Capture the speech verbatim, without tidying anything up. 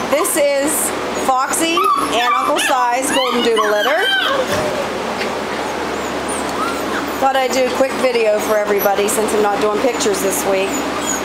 This is Foxy and Uncle Si's Golden Doodle litter. Thought I'd do a quick video for everybody since I'm not doing pictures this week.